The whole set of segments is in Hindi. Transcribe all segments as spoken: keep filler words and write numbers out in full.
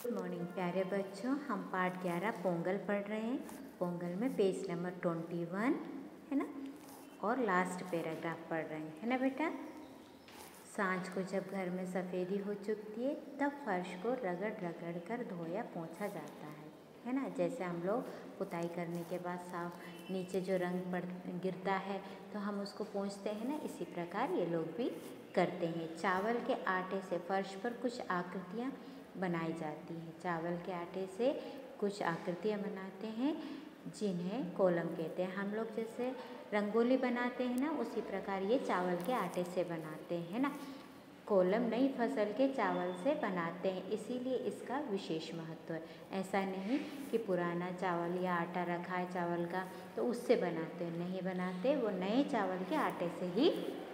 मॉर्निंग प्यारे बच्चों, हम पाठ ग्यारह पोंगल पढ़ रहे हैं। पोंगल में पेज नंबर ट्वेंटी वन है ना, और लास्ट पैराग्राफ पढ़ रहे हैं, है ना बेटा। सांझ को जब घर में सफ़ेदी हो चुकी है तब फर्श को रगड़ रगड़ कर धोया पोंछा जाता है, है ना। जैसे हम लोग पुताई करने के बाद साफ नीचे जो रंग पड़ गिरता है तो हम उसको पोंछते हैं ना, इसी प्रकार ये लोग भी करते हैं। चावल के आटे से फर्श पर कुछ आकृतियाँ बनाई जाती हैं। चावल के आटे से कुछ आकृतियाँ बनाते हैं जिन्हें कोलम कहते हैं। हम लोग जैसे रंगोली बनाते हैं ना, उसी प्रकार ये चावल के आटे से बनाते हैं ना। कोलम नई फसल के चावल से बनाते हैं, इसीलिए इसका विशेष महत्व है। ऐसा नहीं कि पुराना चावल या आटा रखा है चावल का तो उससे बनाते हैं, नहीं बनाते, वो नए चावल के आटे से ही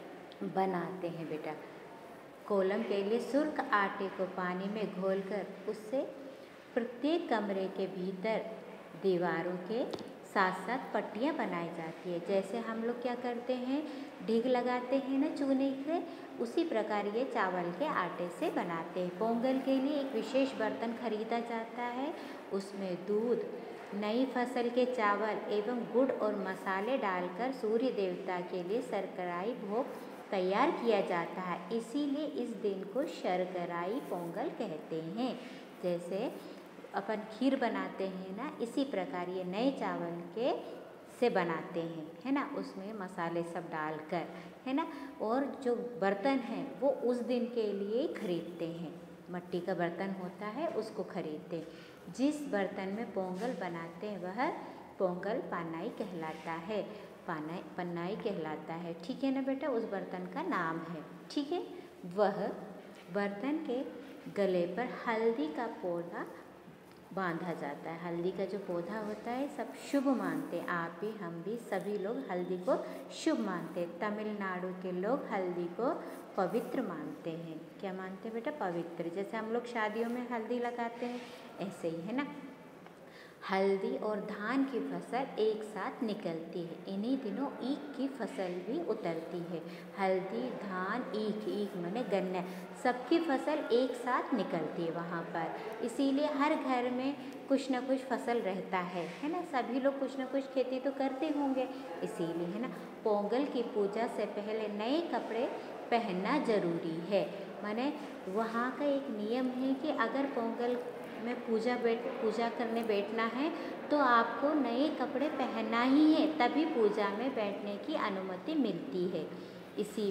बनाते हैं बेटा। कोलम के लिए सुर्ख आटे को पानी में घोलकर उससे प्रत्येक कमरे के भीतर दीवारों के साथ साथ पट्टियाँ बनाई जाती है। जैसे हम लोग क्या करते हैं, ढीग लगाते हैं ना चूने से, उसी प्रकार ये चावल के आटे से बनाते हैं। पोंगल के लिए एक विशेष बर्तन खरीदा जाता है, उसमें दूध, नई फसल के चावल एवं गुड़ और मसाले डालकर सूर्य देवता के लिए शर्कराई भोग तैयार किया जाता है। इसीलिए इस दिन को शर्कराई पोंगल कहते हैं। जैसे अपन खीर बनाते हैं ना, इसी प्रकार ये नए चावल के से बनाते हैं, है ना। उसमें मसाले सब डालकर, है ना। और जो बर्तन है वो उस दिन के लिए खरीदते हैं, मिट्टी का बर्तन होता है उसको खरीदते हैं। जिस बर्तन में पोंगल बनाते हैं वह पोंगल पानाई कहलाता है, पानाई पन्नाई कहलाता है, ठीक है ना बेटा। उस बर्तन का नाम है, ठीक है। वह बर्तन के गले पर हल्दी का पौधा बांधा जाता है। हल्दी का जो पौधा होता है सब शुभ मानते हैं, आप भी हम भी सभी लोग हल्दी को शुभ मानते हैं। तमिलनाडु के लोग हल्दी को पवित्र मानते हैं। क्या मानते हैं बेटा? पवित्र। जैसे हम लोग शादियों में हल्दी लगाते हैं ऐसे ही, है ना। हल्दी और धान की फसल एक साथ निकलती है। इन्हीं दिनों ईख की फसल भी उतरती है। हल्दी, धान, ईख, ईख माने गन्ना, सबकी फसल एक साथ निकलती है वहाँ पर। इसीलिए हर घर में कुछ न कुछ फसल रहता है, है ना। सभी लोग कुछ न कुछ खेती तो करते होंगे, इसीलिए, है ना। पोंगल की पूजा से पहले नए कपड़े पहनना जरूरी है। माने वहाँ का एक नियम है कि अगर पोंगल में पूजा बैठ पूजा करने बैठना है तो आपको नए कपड़े पहनना ही है, तभी पूजा में बैठने की अनुमति मिलती है। इसी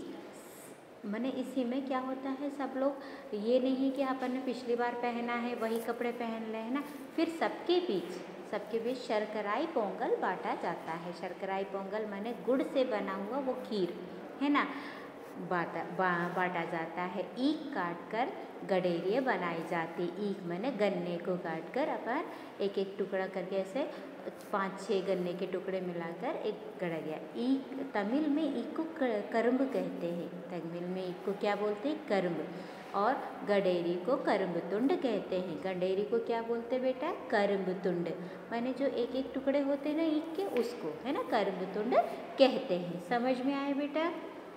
बीच माने इसी में क्या होता है, सब लोग ये नहीं कि अपन ने पिछली बार पहना है वही कपड़े पहन रहे हैं ना। फिर सबके बीच सबके बीच शर्कराई पोंगल बांटा जाता है। शर्कराई पोंगल माने गुड़ से बना हुआ वो खीर, है ना, बाटा बा, बांटा जाता है। ईख काट कर गडेरिया बनाई जाती। ईख माने गन्ने को काट कर अपन एक एक टुकड़ा करके ऐसे पाँच छः गन्ने के टुकड़े मिलाकर एक गडेरिया। ईख तमिल में ईख को करम्ब कहते हैं। तमिल में ईख को क्या बोलते हैं? करम्ब। और गडेरी को करम्बतुंड कहते हैं। गडेरी को क्या बोलते हैं बेटा? करम्बतुंड। माने जो एक एक टुकड़े होते हैं ना ईख के, उसको, है ना, करम्बतुंड कहते हैं। समझ में आए बेटा?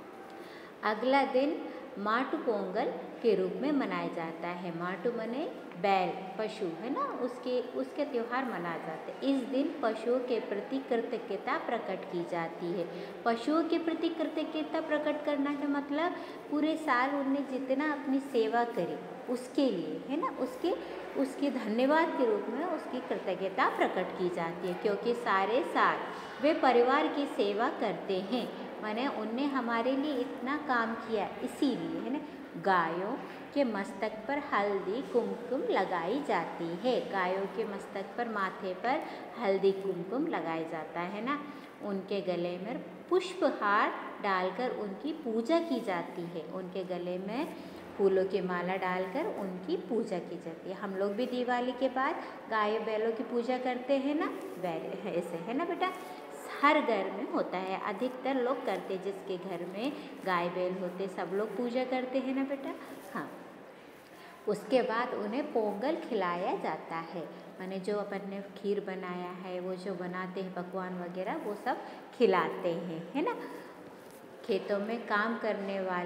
अगला दिन माटू पोंगल के रूप में मनाया जाता है। माटू मने बैल, पशु, है ना, उसके उसके त्यौहार मनाए जाते हैं। इस दिन पशुओं के प्रति कृतज्ञता प्रकट की जाती है। पशुओं के प्रति कृतज्ञता प्रकट करना का मतलब पूरे साल उन्हें जितना अपनी सेवा करे उसके लिए, है ना, उसके उसके धन्यवाद के रूप में उसकी कृतज्ञता प्रकट की जाती है। क्योंकि सारे साल वे परिवार की सेवा करते हैं, माने उनने हमारे लिए इतना काम किया, इसीलिए, है ना। गायों के मस्तक पर हल्दी कुमकुम लगाई जाती है। गायों के मस्तक पर, माथे पर हल्दी कुमकुम लगाया जाता है ना। उनके गले में पुष्पहार डालकर उनकी पूजा की जाती है। उनके गले में फूलों की माला डालकर उनकी पूजा की जाती है। हम लोग भी दिवाली के बाद गाय बैलों की पूजा करते हैं ना, वैसे ऐसे, है ना बेटा। हर घर में होता है, अधिकतर लोग करते, जिसके घर में गाय बैल होते सब लोग पूजा करते हैं ना बेटा। हाँ, उसके बाद उन्हें पोंगल खिलाया जाता है। माने जो अपन ने खीर बनाया है, वो जो बनाते हैं पकवान वगैरह, वो सब खिलाते हैं, है ना। खेतों में काम करने वाले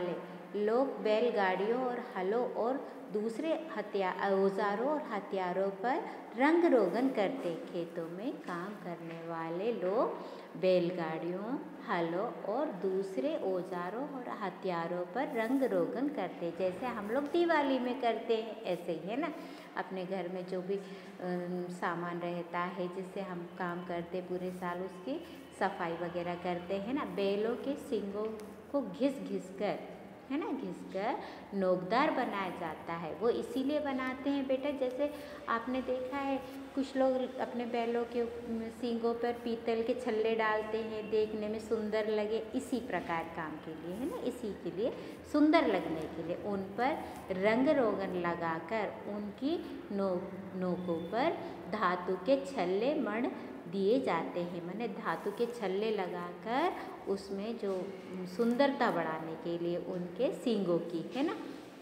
लोग बैलगाड़ियों और हलों और दूसरे हथियार औजारों और हथियारों पर रंग रोगन करते। खेतों में काम करने वाले लोग बैलगाड़ियों, हलों और दूसरे औजारों और हथियारों पर रंग रोगन करते, जैसे हम लोग दिवाली में करते हैं ऐसे ही, है ना। अपने घर में जो भी सामान रहता है जिससे हम काम करते पूरे साल, उसकी सफाई वगैरह करते हैं ना। बैलों के सींगों को घिस घिस कर, है ना, घिस कर नोकदार बनाया जाता है। वो इसीलिए बनाते हैं बेटा, जैसे आपने देखा है कुछ लोग अपने बैलों के सींगों पर पीतल के छल्ले डालते हैं, देखने में सुंदर लगे, इसी प्रकार काम के लिए, है ना, इसी के लिए सुंदर लगने के लिए उन पर रंग रोगन लगाकर उनकी नोक नोकों पर धातु के छल्ले मढ़ दिए जाते हैं। माने धातु के छल्ले लगाकर उसमें जो सुंदरता बढ़ाने के लिए उनके सींगों की, है ना,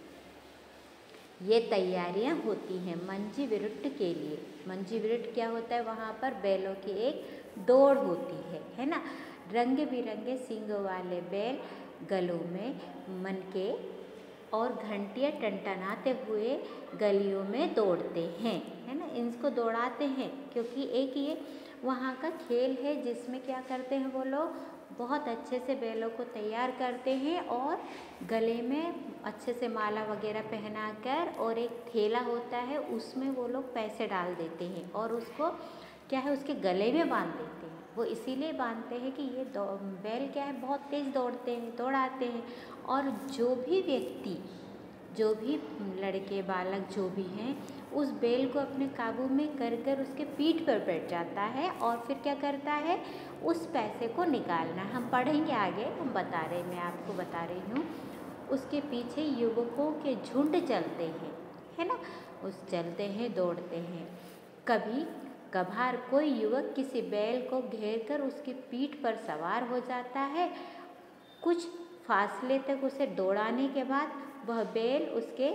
ये तैयारियां होती हैं मंजी विरुट्ट के लिए। मंजी विरुट्ट क्या होता है? वहाँ पर बैलों की एक दौड़ होती है, है ना। रंग बिरंगे सींगों वाले बैल गलों में मनके और घंटियाँ टनटनाते हुए गलियों में दौड़ते हैं, है ना। इनको दौड़ाते हैं क्योंकि एक ये वहाँ का खेल है जिसमें क्या करते हैं वो लोग बहुत अच्छे से बैलों को तैयार करते हैं और गले में अच्छे से माला वगैरह पहनाकर, और एक थैला होता है उसमें वो लोग पैसे डाल देते हैं और उसको क्या है उसके गले में बांध देते हैं। वो इसीलिए बांधते हैं कि ये बैल क्या है बहुत तेज़ दौड़ते हैं, दौड़ाते हैं। और जो भी व्यक्ति, जो भी लड़के बालक जो भी हैं, उस बैल को अपने काबू में कर कर उसके पीठ पर बैठ जाता है और फिर क्या करता है उस पैसे को निकालना। हम पढ़ेंगे आगे, हम बता रहे मैं आपको बता रही हूँ। उसके पीछे युवकों के झुंड चलते हैं, है ना, उस चलते हैं, दौड़ते हैं। कभी कभार कोई युवक किसी बैल को घेर कर उसकी पीठ पर सवार हो जाता है। कुछ फासले तक उसे दौड़ाने के बाद वह बैल उसके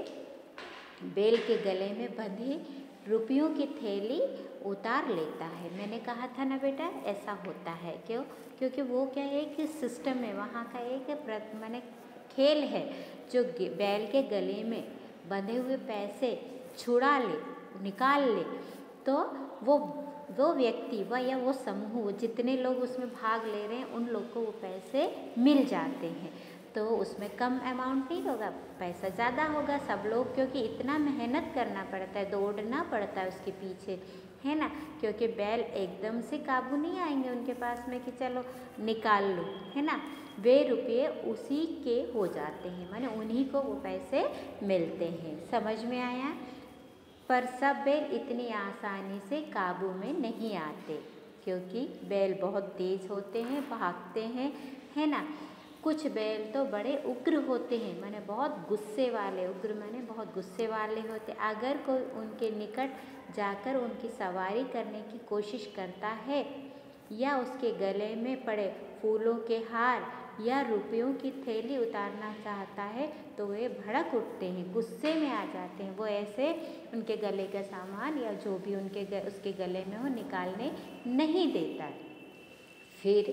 बैल के गले में बंधी रुपयों की थैली उतार लेता है। मैंने कहा था ना बेटा, ऐसा होता है। क्यों? क्योंकि वो क्या है कि सिस्टम है वहाँ का, एक माने खेल है जो बैल के गले में बंधे हुए पैसे छुड़ा ले, निकाल ले, तो वो वो व्यक्ति वह या वो समूह जितने लोग उसमें भाग ले रहे हैं उन लोग को वो पैसे मिल जाते हैं। तो उसमें कम अमाउंट नहीं होगा, पैसा ज़्यादा होगा। सब लोग क्योंकि इतना मेहनत करना पड़ता है, दौड़ना पड़ता है उसके पीछे, है ना, क्योंकि बैल एकदम से काबू नहीं आएंगे उनके पास में कि चलो निकाल लो, है ना। वे रुपये उसी के हो जाते हैं, माने उन्हीं को वो पैसे मिलते हैं। समझ में आया? पर सब बैल इतनी आसानी से काबू में नहीं आते क्योंकि बैल बहुत तेज़ होते हैं, भागते हैं, है ना। कुछ बैल तो बड़े उग्र होते हैं, माने बहुत गुस्से वाले, उग्र माने बहुत गुस्से वाले होते। अगर कोई उनके निकट जाकर उनकी सवारी करने की कोशिश करता है या उसके गले में पड़े फूलों के हार या रुपयों की थैली उतारना चाहता है तो वे भड़क उठते हैं, गुस्से में आ जाते हैं। वो ऐसे उनके गले का सामान या जो भी उनके ग, उसके गले में हो निकालने नहीं देता। फिर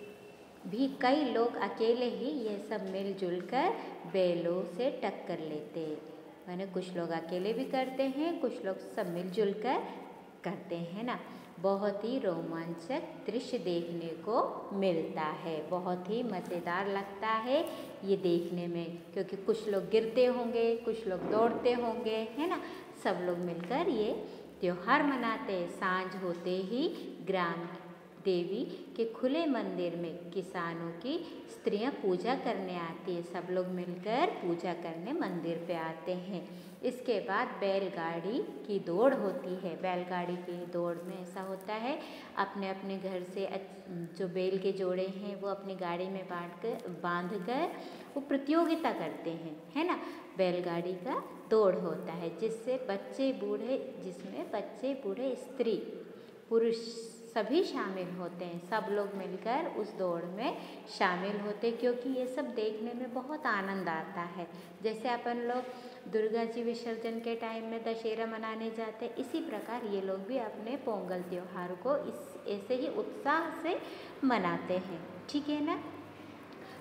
भी कई लोग अकेले ही ये सब मिलजुल कर बैलों से टक्कर लेते हैं। माने कुछ लोग अकेले भी करते हैं, कुछ लोग सब मिलजुल कर करते हैं ना। बहुत ही रोमांचक दृश्य देखने को मिलता है, बहुत ही मज़ेदार लगता है ये देखने में, क्योंकि कुछ लोग गिरते होंगे, कुछ लोग दौड़ते होंगे, है ना। सब लोग मिलकर ये त्योहार मनाते हैं। सांझ होते ही ग्राम देवी के खुले मंदिर में किसानों की स्त्रियां पूजा करने आती है। सब लोग मिलकर पूजा करने मंदिर पे आते हैं। इसके बाद बैलगाड़ी की दौड़ होती है। बैलगाड़ी की दौड़ में ऐसा होता है, अपने अपने घर से जो बैल के जोड़े हैं वो अपनी गाड़ी में बांट कर बांध कर वो प्रतियोगिता करते हैं, है ना। बैलगाड़ी का दौड़ होता है जिससे बच्चे बूढ़े जिसमें बच्चे बूढ़े स्त्री पुरुष सभी शामिल होते हैं। सब लोग मिलकर उस दौड़ में शामिल होते हैं क्योंकि ये सब देखने में बहुत आनंद आता है। जैसे अपन लोग दुर्गा जी विसर्जन के टाइम में दशहरा मनाने जाते हैं, इसी प्रकार ये लोग भी अपने पोंगल त्योहार को इस ऐसे ही उत्साह से मनाते हैं, ठीक है ना।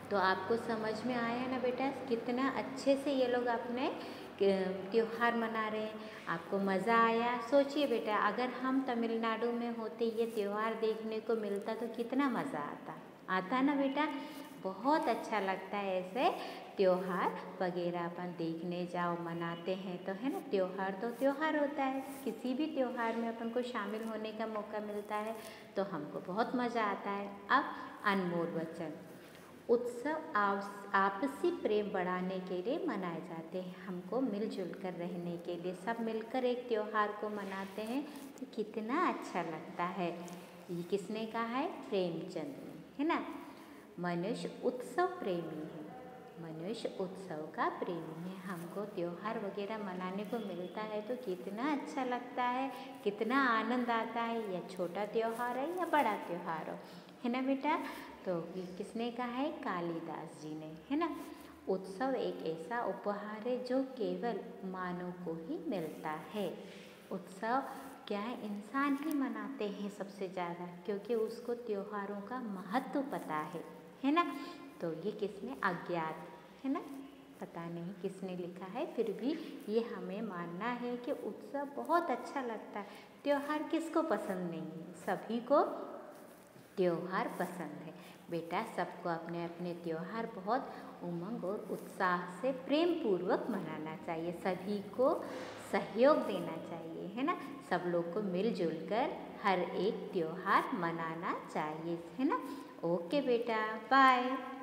तो आपको समझ में आया ना बेटा कितना अच्छे से ये लोग अपने त्योहार मना रहे हैं। आपको मज़ा आया? सोचिए बेटा अगर हम तमिलनाडु में होते ये त्यौहार देखने को मिलता तो कितना मज़ा आता आता ना बेटा। बहुत अच्छा लगता है ऐसे त्यौहार वगैरह अपन देखने जाओ मनाते हैं तो, है ना। त्यौहार तो त्यौहार होता है, किसी भी त्यौहार में अपन को शामिल होने का मौका मिलता है तो हमको बहुत मज़ा आता है। अब अनमोल वचन। उत्सव आपसी प्रेम बढ़ाने के लिए मनाए जाते हैं, हमको मिलजुल कर रहने के लिए। सब मिलकर एक त्यौहार को मनाते हैं तो कितना अच्छा लगता है। ये किसने कहा है? प्रेमचंद ने, है ना। मनुष्य उत्सव प्रेमी है, मनुष्य उत्सव का प्रेमी है। हमको त्यौहार वगैरह मनाने को मिलता है तो कितना अच्छा लगता है, कितना आनंद आता है। या छोटा त्यौहार है या बड़ा त्यौहार हो, है ना बेटा। तो ये किसने कहा है? कालिदास जी ने, है ना। उत्सव एक ऐसा उपहार है जो केवल मानव को ही मिलता है। उत्सव क्या है? इंसान ही मनाते हैं सबसे ज़्यादा, क्योंकि उसको त्योहारों का महत्व पता है, है ना। तो ये किसने? अज्ञात, है ना, पता नहीं किसने लिखा है, फिर भी ये हमें मानना है कि उत्सव बहुत अच्छा लगता है। त्योहार किसको पसंद नहीं है? सभी को त्योहार पसंद है बेटा। सबको अपने अपने त्योहार बहुत उमंग और उत्साह से प्रेम पूर्वक मनाना चाहिए, सभी को सहयोग देना चाहिए, है ना। सब लोग को मिलजुल कर हर एक त्योहार मनाना चाहिए, है ना। ओके बेटा, बाय।